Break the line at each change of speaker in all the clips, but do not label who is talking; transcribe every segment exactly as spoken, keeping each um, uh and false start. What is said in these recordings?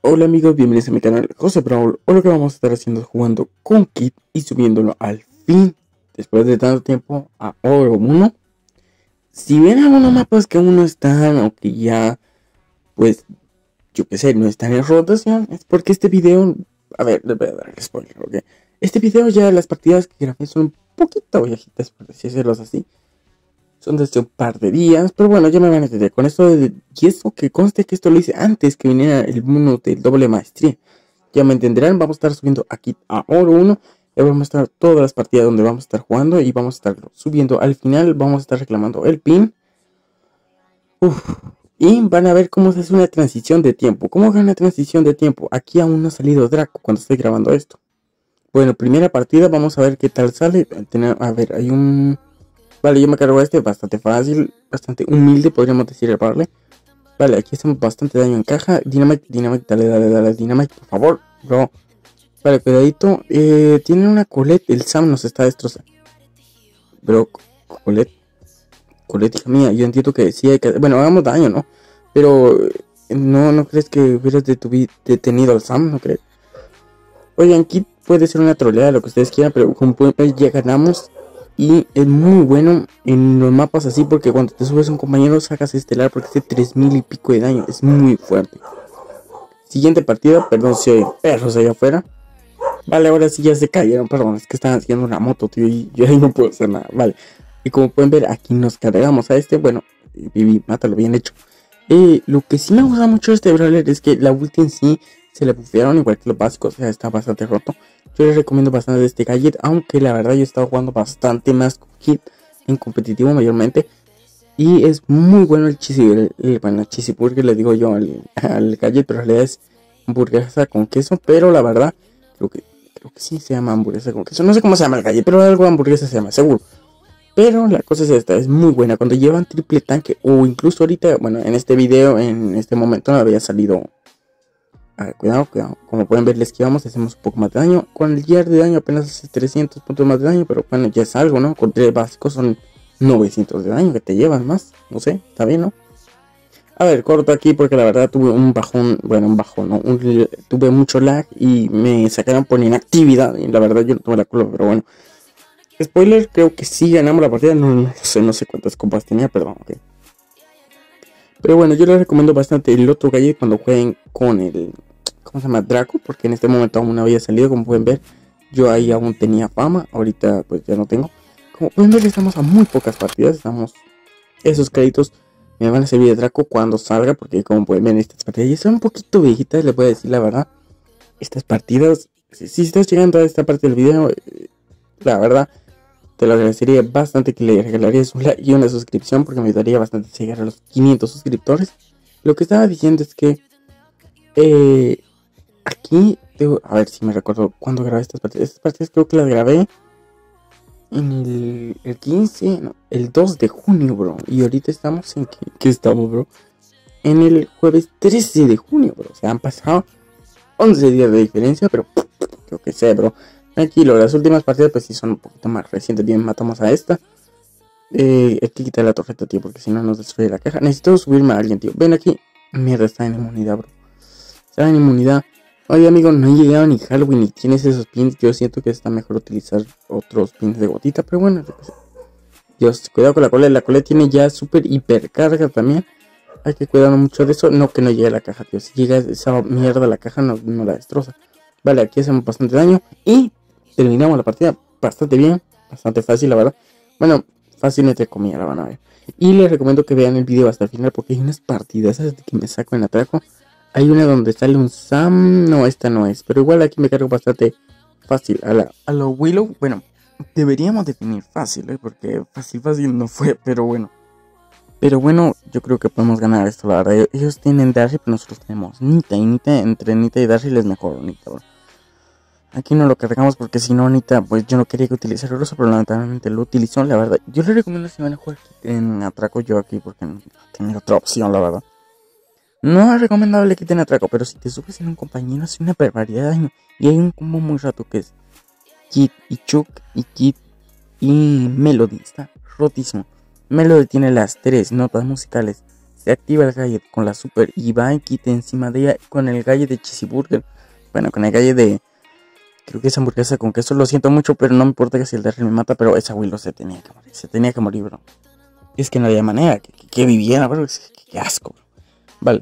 Hola amigos, bienvenidos a mi canal José Brawl. Hoy lo que vamos a estar haciendo es jugando con Kit y subiéndolo al fin, después de tanto tiempo, a Oro uno. Si ven algunos mapas que aún no están, o que ya, pues, yo qué sé, no están en rotación, es porque este video, a ver, les voy a dar el spoiler, ok. Este video ya, las partidas que grabé son un poquito viejitas, por decirlos así. Son desde un par de días, pero bueno, ya me van a entender. Con esto de, y eso que conste que esto lo hice antes que viniera el mundo del doble maestría. Ya me entenderán, vamos a estar subiendo aquí a Oro uno. Ya vamos a estar todas las partidas donde vamos a estar jugando y vamos a estar subiendo al final. Vamos a estar reclamando el pin. Uf. Y van a ver cómo se hace una transición de tiempo. ¿Cómo hace una transición de tiempo? Aquí aún no ha salido Draco cuando estoy grabando esto. Bueno, primera partida, vamos a ver qué tal sale. A ver, hay un... Vale, yo me cargo este, bastante fácil, bastante humilde, podríamos decir el parle. Vale, aquí hacemos bastante daño en caja. Dynamite, Dynamite, dale, dale, dale, Dynamite, por favor, bro. Vale, cuidadito. Eh, tiene una Colette, el Sam nos está destrozando. Bro, Colette, Colette, hija mía, yo entiendo que sí hay que... Bueno, hagamos daño, ¿no? Pero, ¿no, no crees que hubieras detenido al Sam? ¿No crees? Oigan, Kit puede ser una troleada, lo que ustedes quieran, pero como pueden ver, ya ganamos. Y es muy bueno en los mapas así, porque cuando te subes a un compañero sacas estelar porque hace tres mil y pico de daño. Es muy fuerte. Siguiente partida, perdón si hay perros allá afuera. Vale, ahora sí ya se cayeron, perdón, es que están haciendo una moto, tío, y yo ahí no puedo hacer nada. Vale, y como pueden ver, aquí nos cargamos a este, bueno, Vivi, mátalo, bien hecho. Eh, lo que sí me gusta mucho de este brawler es que la ulti en sí se le bufearon igual que los básicos, o sea, está bastante roto. Yo les recomiendo bastante de este gadget, aunque la verdad yo he estado jugando bastante más con Kit en competitivo mayormente. Y es muy bueno el cheesy, el, el, bueno, el cheesy burger le digo yo al, al gadget, pero en realidad es hamburguesa con queso, pero la verdad, creo que, creo que sí se llama hamburguesa con queso. No sé cómo se llama el gadget, pero algo de hamburguesa se llama, seguro. Pero la cosa es esta, es muy buena. Cuando llevan triple tanque, o incluso ahorita, bueno, en este video, en este momento no había salido. A ver, cuidado, cuidado. Como pueden ver, le esquivamos, hacemos un poco más de daño. Con el gear de daño apenas hace trescientos puntos más de daño, pero bueno, ya es algo, ¿no? Con tres básicos son novecientos de daño que te llevan más. No sé, está bien, ¿no? A ver, corto aquí porque la verdad tuve un bajón, bueno, un bajón, ¿no? Un, tuve mucho lag y me sacaron por inactividad. Y la verdad yo no tuve la culpa, pero bueno. Spoiler, creo que sí ganamos la partida. No, no sé, no sé cuántas copas tenía, perdón, ok. Pero bueno, yo les recomiendo bastante el otro gadget cuando jueguen con el, ¿cómo se llama? Draco, porque en este momento aún no había salido, como pueden ver. Yo ahí aún tenía fama, ahorita pues ya no tengo. Como pueden ver, estamos a muy pocas partidas, estamos... Esos créditos me van a servir de Draco cuando salga, porque como pueden ver, estas partidas ya son un poquito viejitas, les voy a decir la verdad. Estas partidas, si, si estás llegando a esta parte del video, la verdad... Te lo agradecería bastante que le regalarías un like y una suscripción, porque me ayudaría bastante a llegar a los quinientos suscriptores. Lo que estaba diciendo es que eh, aquí, debo, a ver si me recuerdo cuando grabé estas partidas. Estas partidas creo que las grabé en el, el quince, no, el dos de junio, bro. Y ahorita estamos en, ¿qué, qué estamos, bro? En el jueves trece de junio, bro. O sea, han pasado once días de diferencia, pero creo que sé, bro. Tranquilo, las últimas partidas pues sí son un poquito más recientes. Bien, matamos a esta. Eh, hay que quitar la tarjeta, tío, porque si no nos destruye la caja. Necesito subirme a alguien, tío. Ven aquí. Mierda, está en inmunidad, bro. Está en inmunidad. Oye, amigo, no he llegado ni Halloween y tienes esos pins. Yo siento que está mejor utilizar otros pins de gotita, pero bueno. Dios, cuidado con la cola. La cola tiene ya súper hipercarga también. Hay que cuidar mucho de eso. No, que no llegue a la caja, tío. Si llega esa mierda a la caja, no, no la destroza. Vale, aquí hacemos bastante daño y terminamos la partida bastante bien, bastante fácil, la verdad. Bueno, fácil entre comillas, la van a ver. Y les recomiendo que vean el video hasta el final porque hay unas partidas que me saco en atraco. Hay una donde sale un Sam, no, esta no es, pero igual aquí me cargo bastante fácil. A la, a lo Willow, bueno, deberíamos definir fácil, ¿eh? Porque fácil, fácil no fue, pero bueno. Pero bueno, yo creo que podemos ganar esto, la verdad. Ellos tienen Darcy, pero nosotros tenemos Nita. Y Nita, entre Nita y Darcy les mejor Nita, bro. Aquí no lo cargamos porque si no, Nita, pues yo no quería que utilizara el ruso, pero lamentablemente lo utilizó, la verdad. Yo les recomiendo si van a jugar en atraco yo aquí porque no tengo otra opción, la verdad. No es recomendable que quiten atraco, pero si te subes en un compañero hace una barbaridad de daño. Y hay un combo muy rato que es Kit y Chuck y Kit y Melody. Está rotísimo. Melody tiene las tres notas musicales se activa el gadget con la super y va y quita encima de ella con el gadget de Cheeseburger. Bueno, con el gadget de... Creo que es hamburguesa con queso, lo siento mucho, pero no me importa que si el Darryl me mata, pero esa Willow se tenía que morir, se tenía que morir, bro. Es que no había manera que, que, que viviera, bro, que, que asco, bro. Vale.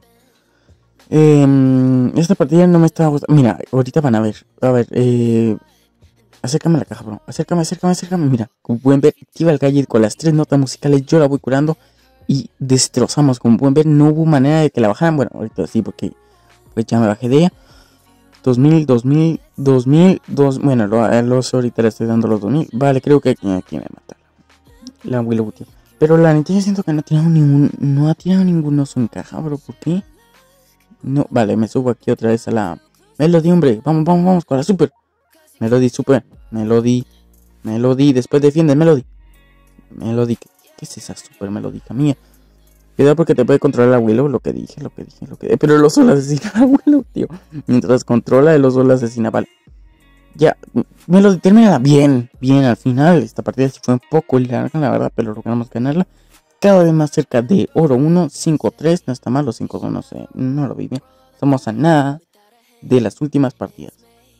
Eh, esta partida no me estaba gustando. Mira, ahorita van a ver, a ver, eh... acércame a la caja, bro, acércame, acércame, acércame, mira. Como pueden ver, activa el gadget con las tres notas musicales, yo la voy curando y destrozamos. Como pueden ver, no hubo manera de que la bajaran, bueno, ahorita sí, porque pues ya me bajé de ella. dos mil, dos mil, dos mil, dos, bueno, los ahorita le estoy dando los dos mil. Vale, creo que aquí, aquí me mata la Willow, tío. Pero la neta yo siento que no ha tirado ningún, no ha tirado ningún oso en caja, bro, ¿por qué? No, vale, me subo aquí otra vez a la Melody, hombre, vamos, vamos, vamos, con la super Melody, super, Melody, Melody, después defiende, Melody, Melody, ¿qué, qué es esa super melódica mía? Cuidado porque te puede controlar a Willow, lo que dije, lo que dije, lo que... Pero el oso la asesina a Willow, tío. Mientras controla, el oso la asesina, vale. Ya, me lo determina bien, bien al final. Esta partida sí fue un poco larga, la verdad, pero logramos ganarla. Cada vez más cerca de oro uno, cinco tres, no está mal, los cinco dos, no sé, no lo vi bien. Estamos a nada de las últimas partidas.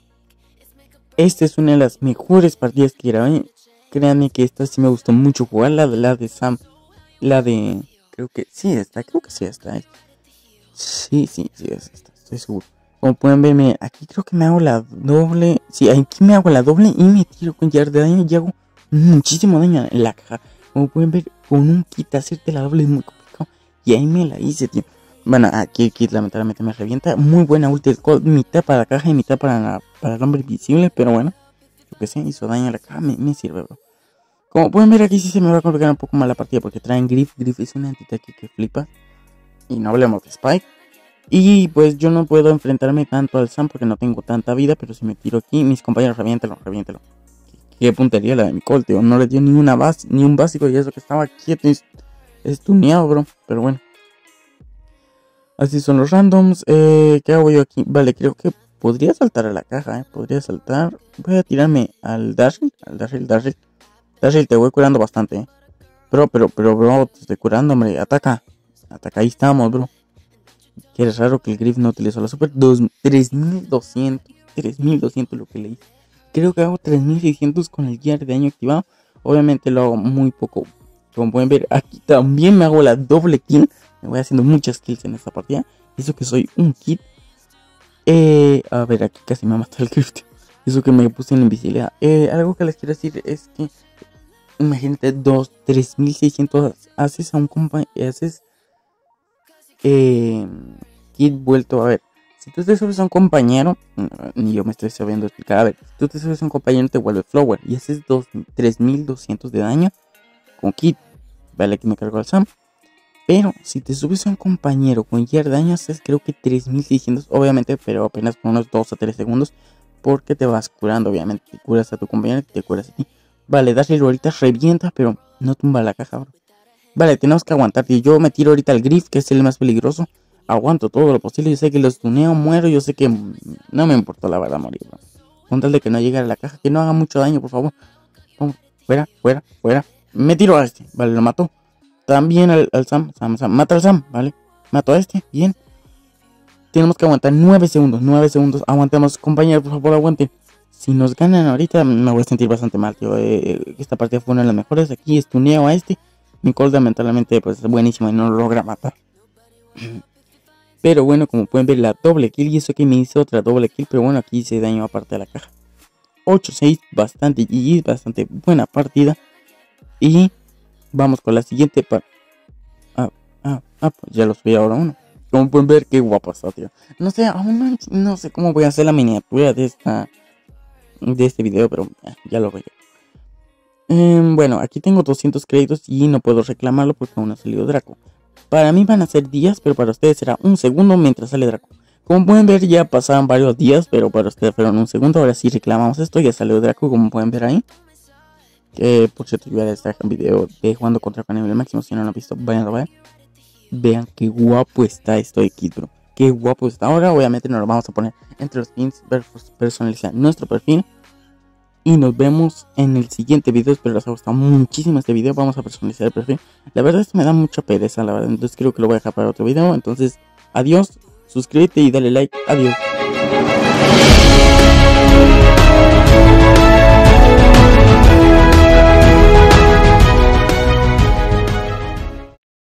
Esta es una de las mejores partidas que grabé. Créanme que esta sí me gustó mucho jugar, la de, la de Sam, la de... Creo que sí está, creo que sí está. Sí, sí, sí es esta, estoy seguro. Como pueden verme, aquí creo que me hago la doble. Sí, aquí me hago la doble y me tiro con yard de daño y hago muchísimo daño en la caja. Como pueden ver, con un kit hacerte la doble es muy complicado. Y ahí me la hice, tío. Bueno, aquí el kit lamentablemente me revienta. Muy buena ulti, mitad para la caja y mitad para, la, para el hombre invisible. Pero bueno, yo que sé, hizo daño a la caja, me, me sirve, bro. Como pueden ver aquí sí se me va a complicar un poco más la partida porque traen Griff. Griff es una entidad que, que flipa. Y no hablemos de Spike. Y pues yo no puedo enfrentarme tanto al Sam porque no tengo tanta vida. Pero si me tiro aquí, mis compañeros reviéntelo, reviéntelo. Qué, qué puntería la de mi Colt, tío. No le dio ni una base, ni un básico. Y eso que estaba quieto y estuneado, bro. Pero bueno. Así son los randoms. Eh, ¿Qué hago yo aquí? Vale, creo que podría saltar a la caja, eh. Podría saltar. Voy a tirarme al Darryl. Al Darryl, Darryl. Darryl, te voy curando bastante, eh. Pero, pero, pero, bro, te estoy curando, hombre. Ataca. Ataca, ahí estamos, bro. Que es raro que el Griff no utilizó la super. tres mil doscientos. tres mil doscientos lo que leí. Creo que hago tres mil seiscientos con el gear de daño activado. Obviamente lo hago muy poco. Como pueden ver, aquí también me hago la doble kill. Me voy haciendo muchas kills en esta partida. Eso que soy un kid. Eh, a ver, aquí casi me mató el Griff. Eso que me puse en invisibilidad. Eh, algo que les quiero decir es que imagínate, dos, tres mil seiscientos haces a un compañero, haces eh, kit vuelto, a ver, si tú te subes a un compañero, ni yo me estoy sabiendo explicar, a ver, si tú te subes a un compañero te vuelve flower y haces tres mil doscientos de daño con kit, vale que me cargo al Sam, pero si te subes a un compañero con gear de daño haces creo que tres mil seiscientos, obviamente, pero apenas por unos dos a tres segundos, porque te vas curando, obviamente, te curas a tu compañero y te curas a ti. Vale, Darryl ahorita revienta, pero no tumba la caja, bro. Vale, tenemos que aguantar, tío. Yo me tiro ahorita al Griff, que es el más peligroso. Aguanto todo lo posible. Yo sé que los tuneo, muero. Yo sé que no me importó la verdad morir, bro. Con tal de que no llegue a la caja, que no haga mucho daño, por favor. Vamos, fuera, fuera, fuera. Me tiro a este, vale, lo mató. También al, al Sam, Sam, Sam. Mata al Sam, vale. Mato a este, bien. Tenemos que aguantar nueve segundos, nueve segundos. Aguantemos, compañeros, por favor, aguanten. Si nos ganan ahorita me voy a sentir bastante mal, tío. Eh, esta partida fue una de las mejores. Aquí estuneo a este. Mi Colt lamentablemente pues es buenísimo y no lo logra matar. Pero bueno, como pueden ver, la doble kill. Y eso que me hizo otra doble kill. Pero bueno, aquí hice daño aparte de la caja. ocho seis, bastante G G, bastante buena partida. Y vamos con la siguiente partida. Ah, ah, ah, pues ya lo subí ahora uno. Como pueden ver, qué guapo está, tío. No sé, aún no, no sé cómo voy a hacer la miniatura de esta... de este video, pero eh, ya lo veré. Eh, bueno, aquí tengo doscientos créditos y no puedo reclamarlo porque aún no ha salido Draco. Para mí van a ser días, pero para ustedes será un segundo mientras sale Draco. Como pueden ver, ya pasaron varios días, pero para ustedes fueron un segundo. Ahora sí reclamamos esto, ya salió Draco, como pueden ver ahí. Que por cierto, yo ya les traje un video de jugando contra con nivel máximo. Si no lo han visto, vayan a ver. Vean qué guapo está esto de Kid, bro. Qué guapo está. Ahora obviamente nos lo vamos a poner entre los skins personalizar nuestro perfil. y nos vemos en el siguiente video. Espero les haya gustado muchísimo este video. Vamos a personalizar el perfil. La verdad esto me da mucha pereza, la verdad. Entonces creo que lo voy a dejar para otro video. Entonces, adiós, suscríbete y dale like. Adiós.